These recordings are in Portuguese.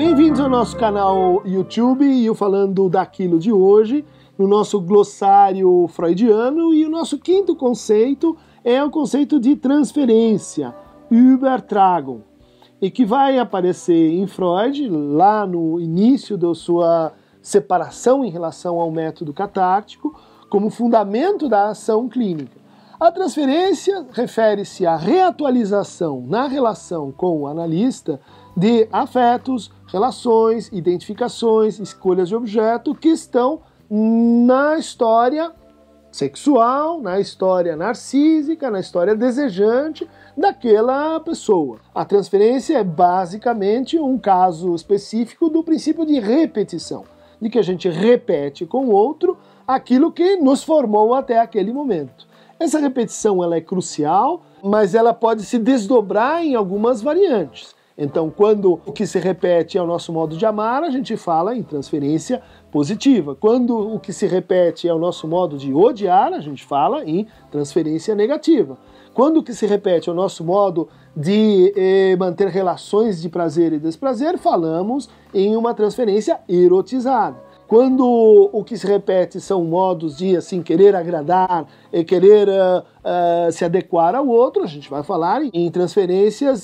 Bem-vindos ao nosso canal YouTube e eu falando daquilo de hoje, no nosso glossário freudiano, e o nosso quinto conceito é o conceito de transferência, Übertragung, e que vai aparecer em Freud lá no início da sua separação em relação ao método catártico como fundamento da ação clínica. A transferência refere-se à reatualização na relação com o analista de afetos, relações, identificações, escolhas de objeto que estão na história sexual, na história narcísica, na história desejante daquela pessoa. A transferência é basicamente um caso específico do princípio de repetição, de que a gente repete com o outro aquilo que nos formou até aquele momento. Essa repetição ela é crucial, mas ela pode se desdobrar em algumas variantes. Então, quando o que se repete é o nosso modo de amar, a gente fala em transferência positiva. Quando o que se repete é o nosso modo de odiar, a gente fala em transferência negativa. Quando o que se repete é o nosso modo de manter relações de prazer e desprazer, falamos em uma transferência erotizada. Quando o que se repete são modos de assim, querer agradar e querer se adequar ao outro, a gente vai falar em transferências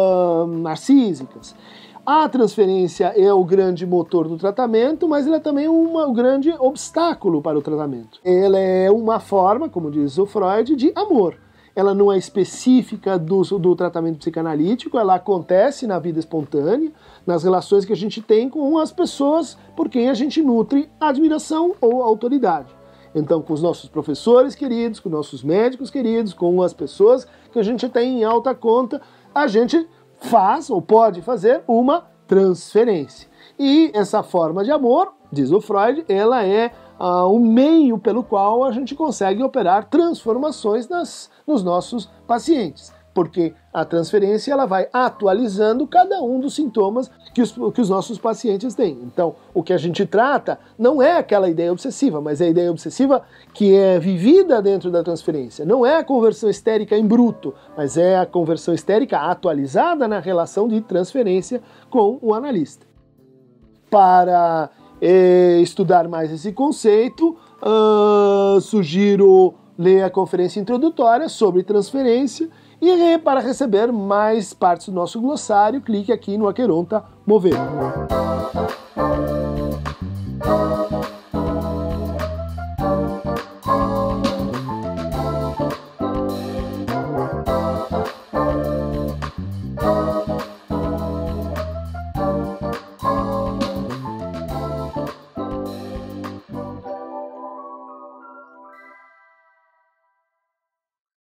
narcísicas. A transferência é o grande motor do tratamento, mas ela é também um grande obstáculo para o tratamento. Ela é uma forma, como diz o Freud, de amor. Ela não é específica do tratamento psicanalítico, ela acontece na vida espontânea, nas relações que a gente tem com as pessoas por quem a gente nutre admiração ou autoridade. Então, com os nossos professores queridos, com nossos médicos queridos, com as pessoas que a gente tem em alta conta, a gente faz ou pode fazer uma transferência. E essa forma de amor, diz o Freud, ela é o meio pelo qual a gente consegue operar transformações nos nossos pacientes. Porque a transferência ela vai atualizando cada um dos sintomas que os nossos pacientes têm. Então, o que a gente trata não é aquela ideia obsessiva, mas é a ideia obsessiva que é vivida dentro da transferência. Não é a conversão histérica em bruto, mas é a conversão histérica atualizada na relação de transferência com o analista. Para estudar mais esse conceito, sugiro ler a conferência introdutória sobre transferência e para receber mais partes do nosso glossário, clique aqui no Aqueronta Mover.